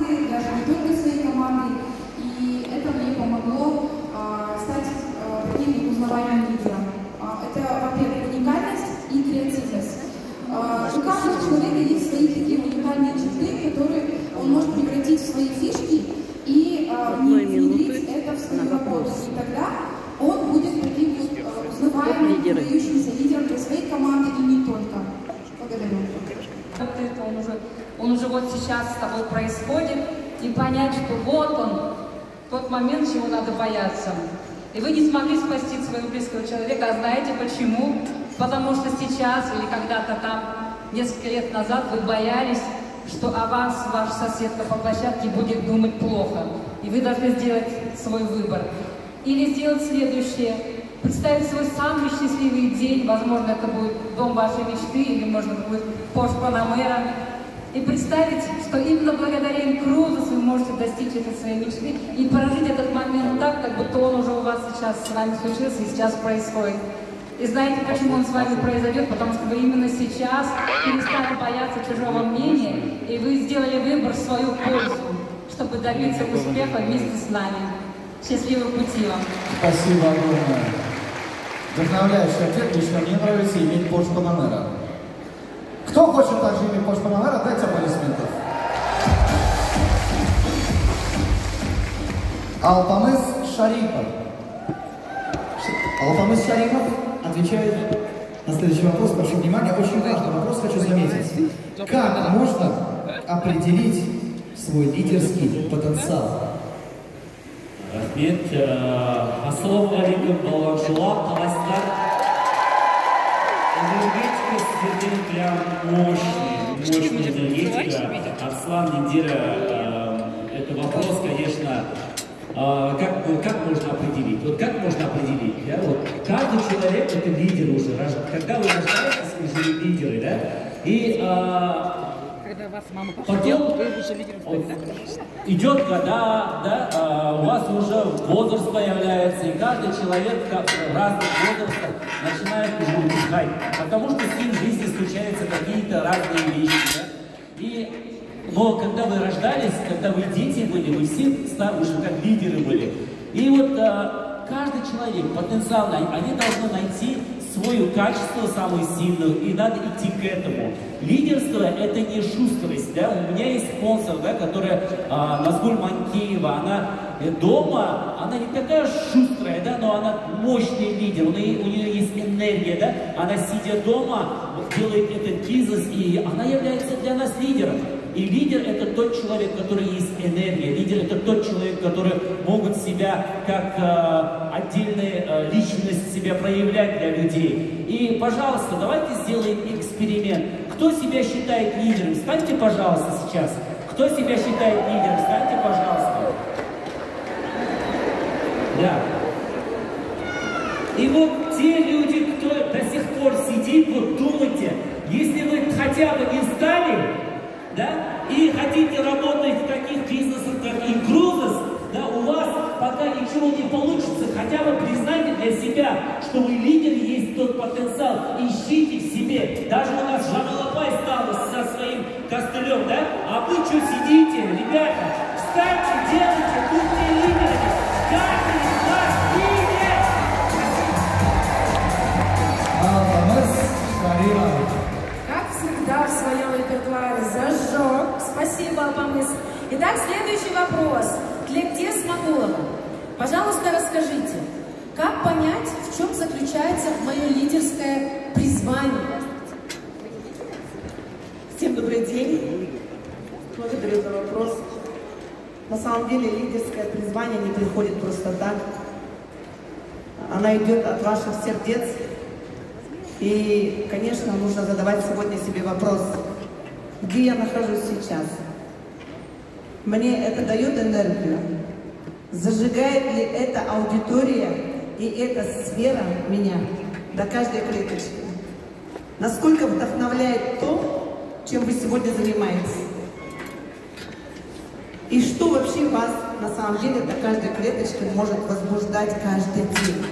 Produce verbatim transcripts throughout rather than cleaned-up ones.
даже не только своей командой. И это мне помогло а, стать а, таким узнаваемым лидером. А, это, во-первых, уникальность и креативность. А, у каждого человека есть свои такие уникальные черты, которые он может превратить в свои фишки и а, внедрить это в свою работу. И тогда он будет таким вот а, узнаваемым, выдающимся лидером для своей команды и не только. Благодарю. Он уже, он уже вот сейчас с тобой происходит, и понять, что вот он, тот момент, чего надо бояться. И вы не смогли спасти своего близкого человека, а знаете почему? Потому что сейчас или когда-то там, несколько лет назад, вы боялись, что о вас ваша соседка по площадке будет думать плохо. И вы должны сделать свой выбор. Или сделать следующее. Представить свой самый счастливый день, возможно, это будет дом вашей мечты, или, может, это будет Porsche Panamera, и представить, что именно благодаря инкрузу вы можете достичь этой своей мечты и прожить этот момент так, как будто он уже у вас сейчас с вами случился и сейчас происходит. И знаете, почему он с вами произойдет? Потому что вы именно сейчас перестали бояться чужого мнения, и вы сделали выбор в свою пользу, чтобы добиться успеха вместе с нами. Счастливого пути вам! Спасибо огромное. Вдохновляющий ответ. Лично мне нравится иметь Porsche Panamera. Кто хочет также иметь Porsche Panamera, дайте аплодисментов. Алпамыс Шарипов. Алпамыс Шарипов отвечает на следующий вопрос. Прошу внимания, очень важный вопрос, хочу заметить. Как можно определить свой лидерский потенциал? Рахмет. Ассалаумағалейкум, балуаншылар, қалайсыздар? Энергетика сіздерден прям мощный, мощная энергетика. Арслан, Индира, это вопрос, конечно, как, как можно определить? Вот как можно определить? Да? Вот каждый человек это лидер уже. Когда вы рождаетесь, вы же лидеры, да? И когда вас мама потом идет года, да, а у вас уже возраст появляется, и каждый человек как в разных возрастах начинает уже утихать, потому что с ним в жизни случаются какие-то разные вещи. Да? И, но когда вы рождались, когда вы дети были, вы все уже как лидеры были. И вот а, каждый человек потенциально, они должны найти свое качество, самое сильное, и надо идти к этому. Лидерство – это не шустрость, да? У меня есть спонсор, да, которая а, Назгуль Манкеева, она дома, она не такая шустрая, да, но она мощный лидер, у нее, у нее есть энергия, да? Она, сидя дома, делает этот бизнес, и она является для нас лидером. И лидер – это тот человек, который есть энергия. Лидер – это тот человек, который могут себя как э, отдельная э, личность себя проявлять для людей. И, пожалуйста, давайте сделаем эксперимент. Кто себя считает лидером? Встаньте, пожалуйста, сейчас. Кто себя считает лидером? Встаньте, пожалуйста. Да. И вот те люди, кто до сих пор сидит, вот думайте, если вы хотя бы не стали, да, и хотите работать в таких бизнесах, как инкрузес, да, у вас пока ничего не получится, хотя бы признайте для себя, что вы лидер, есть тот потенциал, ищите в себе. Даже у нас Жамалапай стала со своим костылем, да, а вы что сидите, ребята, встаньте, делайте, будьте лидерами, каждый из вас лидер. Алпамыс Шарипов. Как всегда в своем репертуаре зажег. Спасибо, Алпамыс. Итак, следующий вопрос. Для Ктес Магулова. Пожалуйста, расскажите, как понять, в чем заключается мое лидерское призвание? Всем добрый день. Благодарю за вопрос. На самом деле, лидерское призвание не приходит просто так. Она идет от ваших сердец. И, конечно, нужно задавать сегодня себе вопрос, где я нахожусь сейчас? Мне это дает энергию? Зажигает ли эта аудитория и эта сфера меня до каждой клеточки? Насколько вдохновляет то, чем вы сегодня занимаетесь? И что вообще вас на самом деле до каждой клеточки может возбуждать каждый день?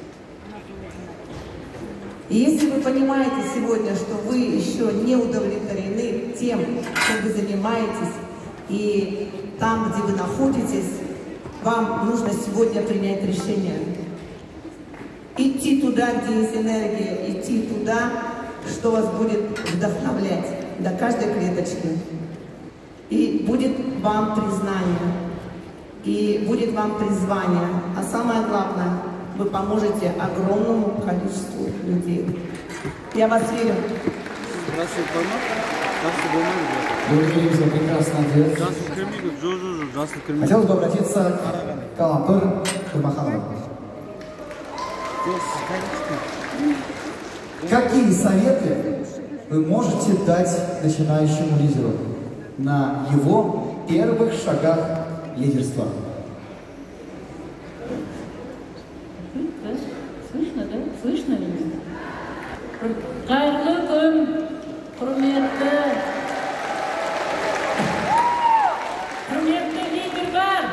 И если вы понимаете сегодня, что вы еще не удовлетворены тем, чем вы занимаетесь, И там, где вы находитесь, вам нужно сегодня принять решение. Идти туда, где есть энергия, идти туда, что вас будет вдохновлять до каждой клеточки. И будет вам признание, и будет вам призвание. А самое главное, вы поможете огромному количеству людей. Я вас верю. Благодарим за прекрасный ответ. Хотелось бы обратиться к Калампыр Турмаханову. Какие советы вы можете дать начинающему лидеру на его первых шагах лидерства? Слышно, да? Слышно ли? Қайырлы күн, құрметті, құрметті лидерлер!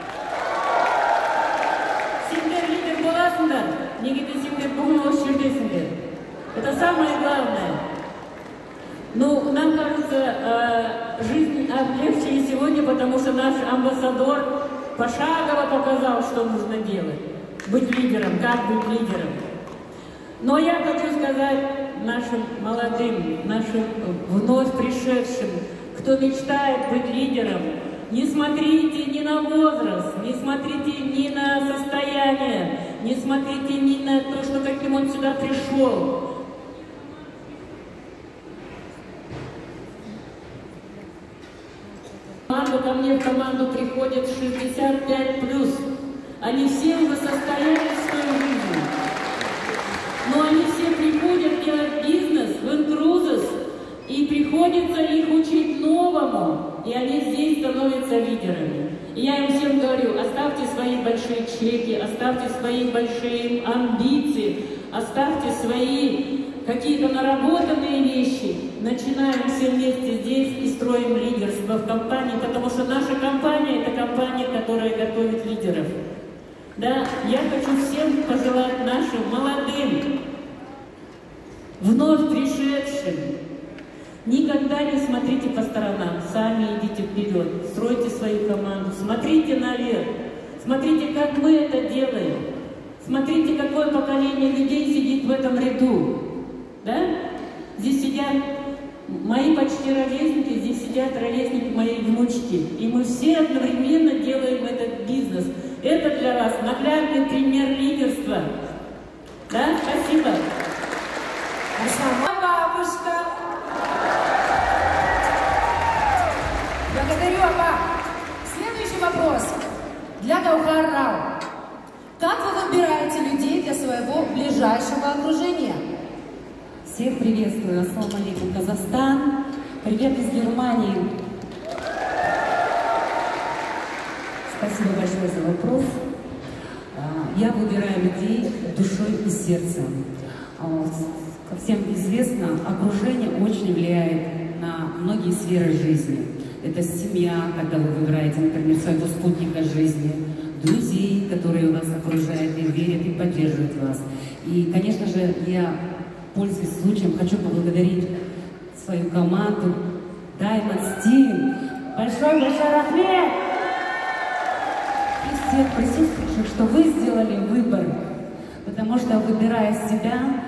Сендер лидер боласыңдар, неге десеңдер бүгін осы жердесіңдер. Это самое главное. Ну, нам кажется, жизнь облегче и сегодня, потому что наш амбассадор пошагово показал, что нужно делать. Быть лидером, как быть лидером. Но я хочу сказать нашим молодым, нашим вновь пришедшим, кто мечтает быть лидером, не смотрите ни на возраст, не смотрите ни на состояние, не смотрите ни на то, что каким он сюда пришел. Ко мне в команду приходят шестьдесят пять плюс. Они все уже состоялись в своей жизни. Но они все приходят делать бизнес в Интрузес, и приходится их учить новому, и они здесь становятся лидерами. И я им всем говорю, оставьте свои большие чеки, оставьте свои большие амбиции, оставьте свои какие-то наработанные вещи. Начинаем все вместе здесь и строим лидерство в компании, потому что наша компания – это компания, которая готовит лидеров. Да, я хочу всем пожелать нашим молодым, вновь пришедшим, никогда не смотрите по сторонам, сами идите вперед, стройте свою команду, смотрите наверх, смотрите, как мы это делаем, смотрите, какое поколение людей сидит в этом ряду. Да? Здесь сидят мои почти ровесники, здесь сидят ровесники моей внучки. И мы все одновременно делаем этот бизнес. Это для вас наглядный пример лидерства. Да? Спасибо. Бабушка. Благодарю, Апа. Следующий вопрос для Гаухар Рау. Как вы выбираете людей для своего ближайшего окружения? Всех приветствую. Ассаламу алейкум, Казахстан. Привет из Германии. Спасибо большое за вопрос. Я выбираю людей душой и сердцем. Как всем известно, окружение очень влияет на многие сферы жизни. Это семья, когда вы выбираете, например, своего спутника жизни, друзей, которые вас окружают и верят и поддерживают вас. И, конечно же, я, пользуясь случаем, хочу поблагодарить свою команду Diamond Team. Большой-большой рахмет! И всех присутствующих, что вы сделали выбор, потому что, выбирая себя,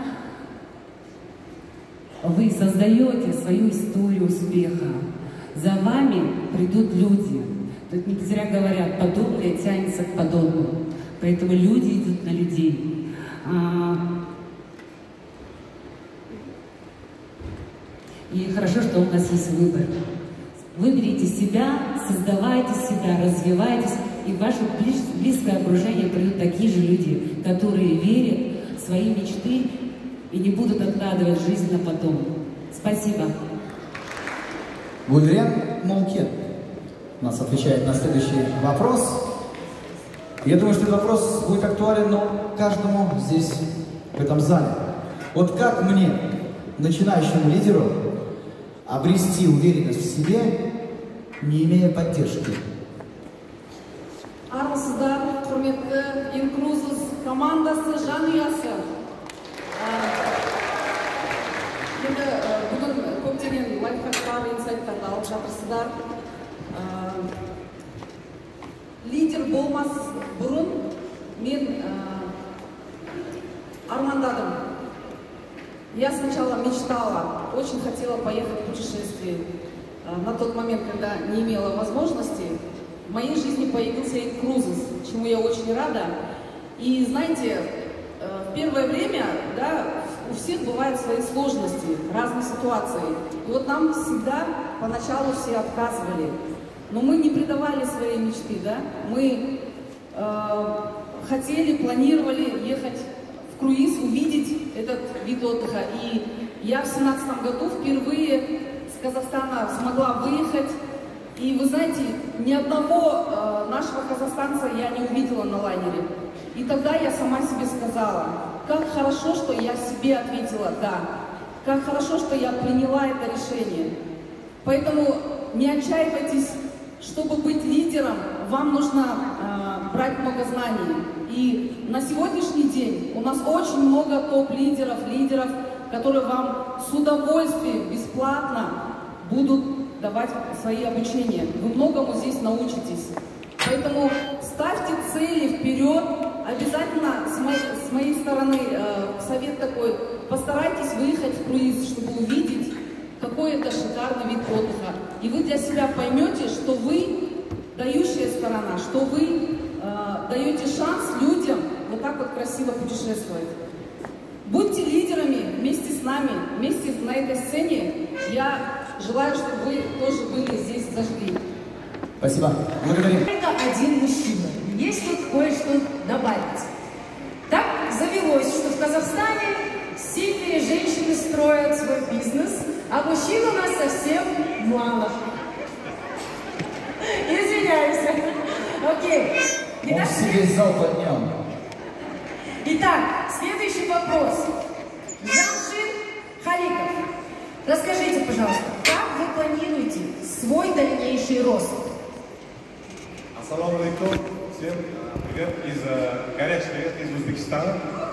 вы создаете свою историю успеха. За вами придут люди. Тут не зря говорят, подобное тянется к подобному. Поэтому люди идут на людей. И хорошо, что у нас есть выбор. Выберите себя, создавайте себя, развивайтесь, и в ваше близкое окружение придут такие же люди, которые верят в свои мечты и не будут откладывать жизнь на потом. Спасибо. Гульрен Молкен у нас отвечает на следующий вопрос. Я думаю, что этот вопрос будет актуален, но каждому здесь, в этом зале. Вот как мне, начинающему лидеру, обрести уверенность в себе, не имея поддержки? Армысыздар, құрметті Интрузес командасы жанұясы. Енді бүгін көптеген лайфхактар, инсайттарды алып жатырсыздар. Лидер болмас бұрын мен армандадым. Я сначала мечтала, очень хотела поехать в путешествие. На тот момент, когда не имела возможности, в моей жизни появился Air Cruises, чему я очень рада. И знаете, в первое время, да, у всех бывают свои сложности, разные ситуации. И вот нам всегда поначалу все отказывали. Но мы не предавали своей мечты, да? Мы э, хотели, планировали ехать в круиз, увидеть этот вид отдыха. И я в семнадцатом году впервые с Казахстана смогла выехать. И вы знаете, ни одного э, нашего казахстанца я не увидела на лайнере. И тогда я сама себе сказала, как хорошо, что я себе ответила «да», как хорошо, что я приняла это решение. Поэтому не отчаивайтесь, чтобы быть лидером, вам нужно э, брать много знаний. И на сегодняшний день у нас очень много топ-лидеров, лидеров, которые вам с удовольствием, бесплатно будут давать свои обучения. Вы многому здесь научитесь. Поэтому ставьте цели вперед. Обязательно с моей, с моей стороны э, совет такой, постарайтесь выехать в круиз, чтобы увидеть, какой это шикарный вид отдыха. И вы для себя поймете, что вы дающая сторона, что вы э, даете шанс людям вот так вот красиво путешествовать. Будьте лидерами вместе с нами, вместе на этой сцене. Я желаю, чтобы вы тоже были здесь зажгли. Спасибо. Благодарим. Только один мужчина. Есть тут кое-что добавить. Так завелось, что в Казахстане сильные женщины строят свой бизнес, а мужчин у нас совсем мало. Извиняюсь. Окей. Он себе зал поднял. Итак, следующий вопрос. Джамшид Халиков. Расскажите, пожалуйста, как вы планируете свой дальнейший рост? Ассаламу алейкум. Всем привет из горячий привет из Узбекистана.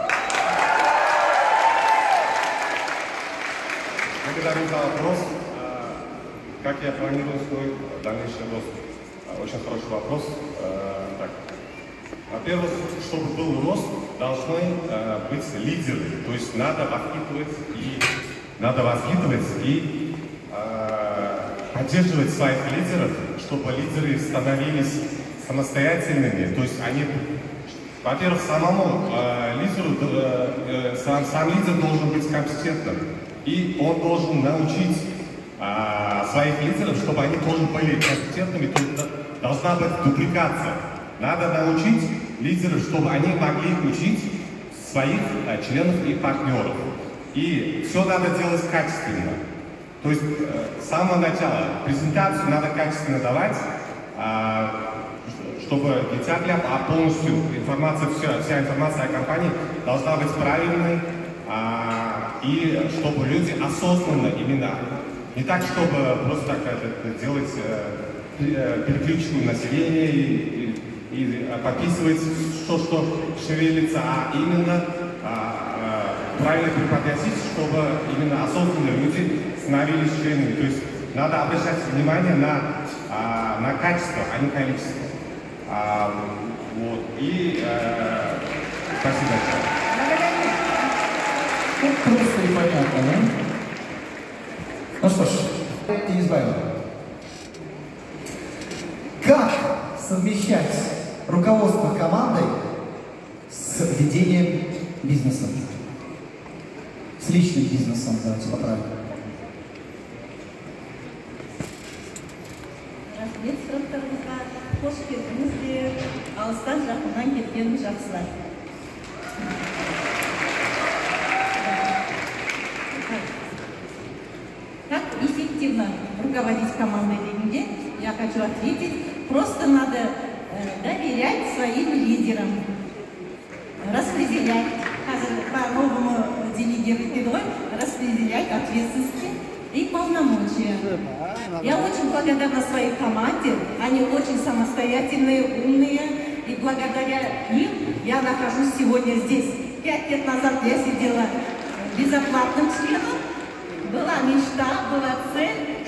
Благодарю за вопрос. Как я планирую свой дальнейший рост? Очень хороший вопрос. Так. Во-первых, чтобы был рост, должны быть лидеры. То есть надо воспитывать и надо воспитывать и поддерживать своих лидеров, чтобы лидеры становились самостоятельными, то есть они, во-первых, самому э, лидеру, э, сам, сам лидер должен быть компетентным, и он должен научить э, своих лидеров, чтобы они тоже были компетентными, то есть должна быть дупликация. Надо научить лидеров, чтобы они могли учить своих э, членов и партнеров. И все надо делать качественно. То есть э, с самого начала презентацию надо качественно давать, э, чтобы не тяп-ляп, а полностью информация, вся, вся информация о компании должна быть правильной, а, и чтобы люди осознанно именно, не так, чтобы просто так это, делать э, переключку населения и, и, и подписывать то, что шевелится, а именно а, а, правильно преподносить, чтобы именно осознанные люди становились членами. То есть надо обращать внимание на, а, на качество, а не количество. А, вот, и э, спасибо большое. Ну, просто и понятно, да? Ну что ж, не избавим. Как совмещать руководство командой с ведением бизнеса? С личным бизнесом, давайте поправим. Рахмет сұрақтарыңызға. Қош келдіңіздер. Алыстан жақыннан келген жақсылар. Как эффективно руководить командой дегенде, я хочу ответить, просто надо э, доверять своим лидерам, распределять, по-новому делегировать, распределять ответственности и полномочия. Я очень благодарна своей команде, они очень самостоятельные, умные, и благодаря им я нахожусь сегодня здесь. Пять лет назад я сидела безоплатным членом, была мечта, была цель,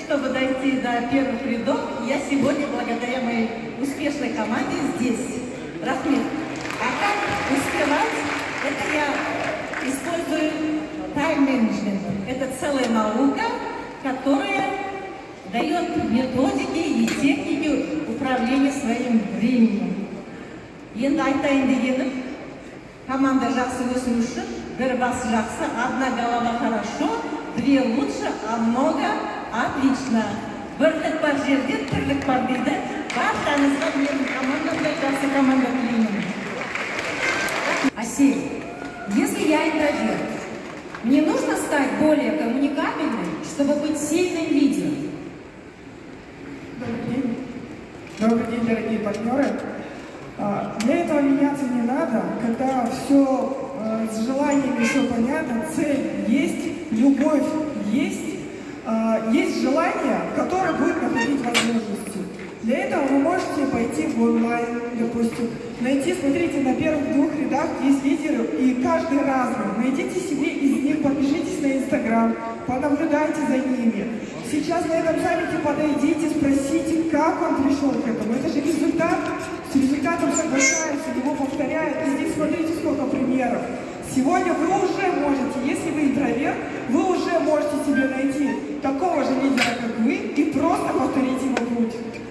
чтобы дойти до первых рядов, я сегодня, благодаря моей успешной команде, здесь. Рахмет. А как успевать, это я использую тайм-менеджмент. Это целая наука, которая дает методики и техники управления своим временем. Енді айтайын дегенім, команда жақсы өсу үшін, бір бас жақсы, одна голова хорошо, две лучше, а много отлично. Бірлік бар жерде, тірлік бар дейді. Баршаңызға менің командамда жақсы команда тілеймін. Асель, если я интроверт, мне нужно стать более коммуникабельной, чтобы быть сильным лидером? Добрый день. Добрый день, дорогие партнеры. Для этого меняться не надо, когда все с желаниями все понятно, цель есть, любовь есть, есть желание, которое будет находить возможности. Для этого вы можете пойти в онлайн, допустим, найти, смотрите, на первых двух рядах есть лидеры, и каждый разный. Найдите себе из них, подпишитесь на Инстаграм, понаблюдайте за ними. Сейчас на этом саммите подойдите, спросите, как он пришел к этому. Это же результат, с результатом соглашаются, его повторяют. И здесь смотрите, сколько примеров. Сегодня вы уже можете, если вы интроверт, вы уже можете себе найти такого же лидера, как вы, и просто повторить его путь.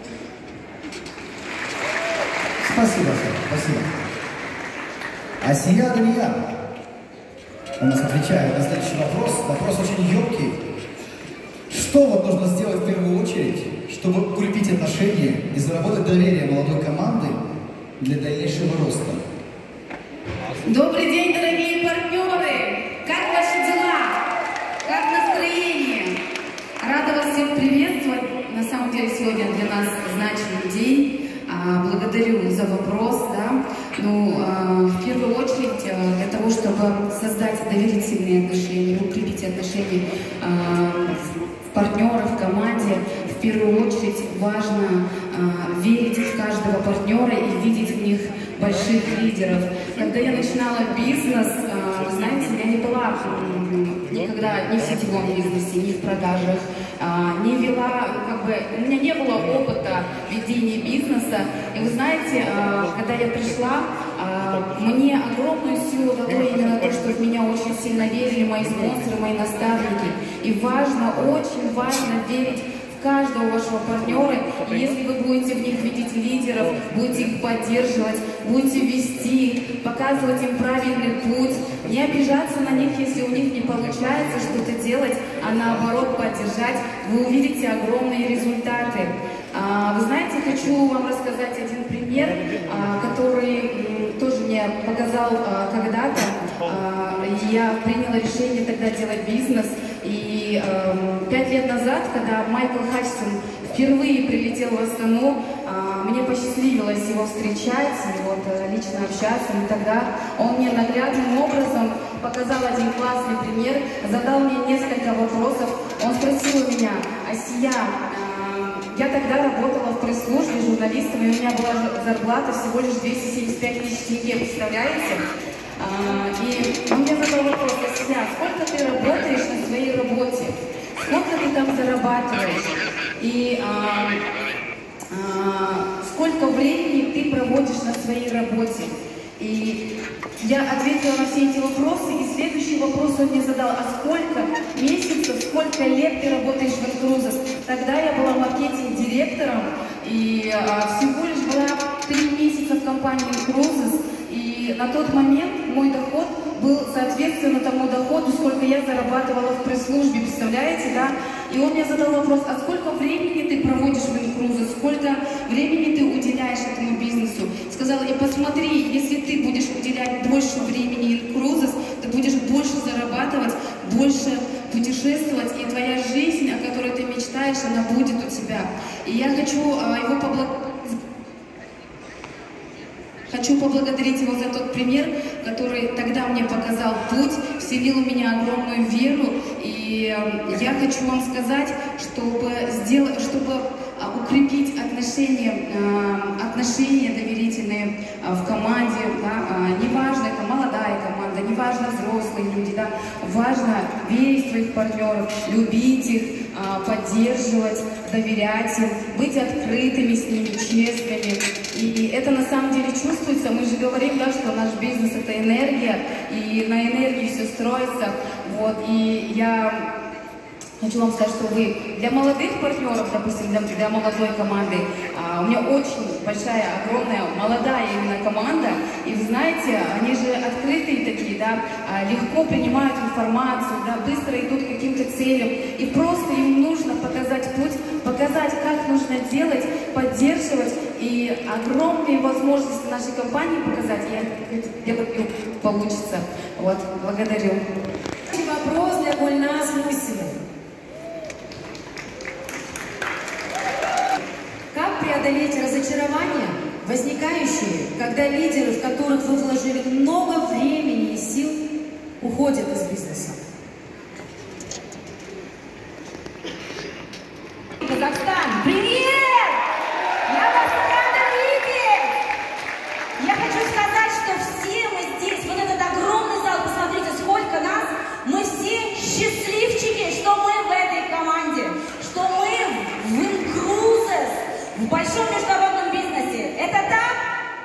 Спасибо, спасибо. Асия Дания у нас отвечает на следующий вопрос. Вопрос очень емкий. Что вот нужно сделать в первую очередь, чтобы укрепить отношения и заработать доверие молодой команды для дальнейшего роста? Добрый день, дорогие партнеры! Как ваши дела? Как настроение? Рада вас всех приветствовать. На самом деле сегодня для нас значимый день. Благодарю за вопрос. Да? Ну, в первую очередь, для того, чтобы создать доверительные отношения, укрепить отношения в партнеров, в команде, в первую очередь важно верить в каждого партнера и видеть в них больших лидеров. Когда я начинала бизнес, вы знаете, я не была никогда ни в сетевом бизнесе, ни в продажах, не вела, как бы, у меня не было опыта ведения бизнеса. И вы знаете, когда я пришла, мне огромную силу дало именно то, что в меня очень сильно верили мои спонсоры, мои наставники. И важно, очень важно верить в каждого вашего партнера. И если вы будете в них видеть лидеров, будете их поддерживать, будете вести, показывать им правильный путь, не обижаться на них, если у них не получается что-то делать, а наоборот поддержать, вы увидите огромные результаты. Вы знаете, хочу вам рассказать один пример, который тоже мне показал когда-то. Я приняла решение тогда делать бизнес. И пять лет назад, когда Майкл Хатчсон впервые прилетел в Астану, мне посчастливилось его встречать, и вот лично общаться. И тогда он мне наглядным образом показал один классный пример, задал мне несколько вопросов. Он спросил у меня: Асия, я тогда работала в пресс-службе журналистом, и у меня была зарплата всего лишь двести семьдесят пять тысяч тенге, представляете? И он мне задал вопрос: Асия, сколько ты работаешь на своей работе? Сколько ты там зарабатываешь? И а, а, сколько времени ты проводишь на своей работе? И я ответила на все эти вопросы, и следующий вопрос он мне задал: а сколько месяцев, сколько лет ты работаешь в Инкрузес? Тогда я была маркетинг-директором, и а, всего лишь была три месяца в компании Инкрузес, и на тот момент мой доход был соответственно тому доходу, сколько я зарабатывала в пресс-службе, представляете, да? И он мне задал вопрос: а сколько времени ты проводишь в Инкрузес, сколько времени ты уделяешь этому бизнесу? Сказала: и посмотри, если ты будешь уделять больше времени Инкрузес, ты будешь больше зарабатывать, больше путешествовать, и твоя жизнь, о которой ты мечтаешь, она будет у тебя. И я хочу а, его поблагодарить. Хочу поблагодарить его за тот пример, который тогда мне показал путь, вселил в меня огромную веру. И я хочу вам сказать, чтобы, сделать, чтобы укрепить отношения, отношения доверительные в команде. Да, неважно, это молодая команда, неважно, взрослые люди. Да, важно верить в своих партнеров, любить их, а, поддерживать, доверять им, быть открытыми с ними, честными. И это на самом деле чувствуется. Мы же говорим, да, что наш бизнес — это энергия, и на энергии все строится. Вот. И я хочу вам сказать, что вы для молодых партнеров, допустим, для, для молодой команды, а, у меня очень большая, огромная, молодая именно команда, и вы знаете, они же открытые такие, да, а, легко принимают информацию, да, быстро идут к каким-то целям, и просто им нужно показать путь, показать, как нужно делать, поддерживать, и огромные возможности нашей компании показать, я, я говорю, получится. Вот, благодарю. Вопрос для Гульназ Мусиной. Как преодолеть разочарования, возникающие, когда лидеры, в которых вы вложили много времени и сил, уходят из бизнеса? Казахстан, привет! Я вас рада видеть! Я хочу сказать, что все мы здесь, вот этот огромный зал, посмотрите, сколько нас, мы все счастливчики, что мы в этой команде, что мы в Incruises, в большом международном бизнесе. Это так?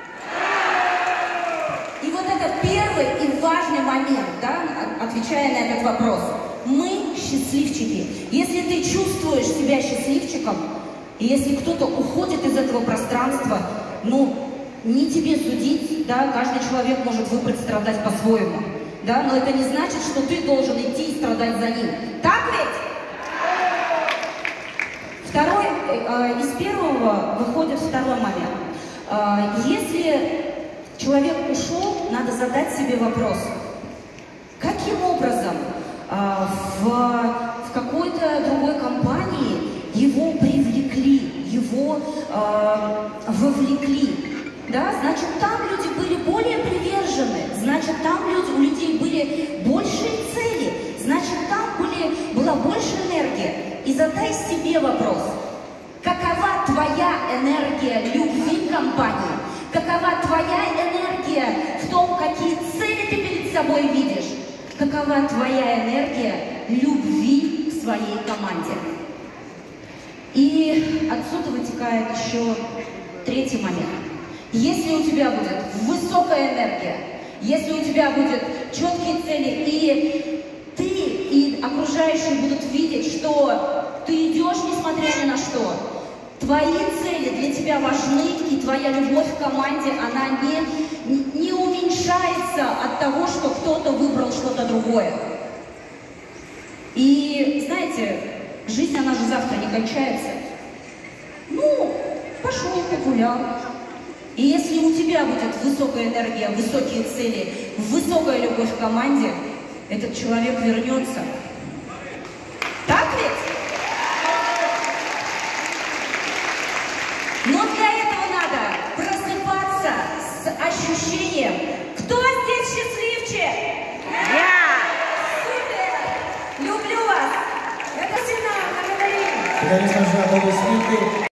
И вот это первый и важный момент, да, отвечая на этот вопрос. Мы счастливчики. Если ты чувствуешь себя счастливчиком, и если кто-то уходит из этого пространства, ну, не тебе судить, да, каждый человек может выбрать страдать по-своему, да, но это не значит, что ты должен идти и страдать за ним. Так ведь? Второй, э, из первого выходит второй момент. Э, если человек ушел, надо задать себе вопрос, каким образом э, в, в какой-то другой компании его привлекли, его э, вовлекли. Да? Значит, там люди были более привержены, значит, там люди, у людей были большие цели, значит, там были, была больше энергии. И задай себе вопрос, какова твоя энергия любви к компании, какова твоя энергия в том, какие цели ты перед собой видишь, какова твоя энергия любви к своей команде. И отсюда вытекает еще третий момент. Если у тебя будет высокая энергия, если у тебя будут четкие цели, и ты, и окружающие будут видеть, что ты идешь, несмотря ни на что, твои цели для тебя важны, и твоя любовь к команде, она не, не уменьшается от того, что кто-то выбрал что-то другое. И, знаете, жизнь, она же завтра не кончается. Ну, пошел, погулял. И если у тебя будет высокая энергия, высокие цели, высокая любовь к команде, этот человек вернется. Так ведь? Но для этого надо просыпаться с ощущением, кто здесь счастливчик? Я! Супер! Люблю вас! Это сильно, благодарим! Конечно же, аплодисменты.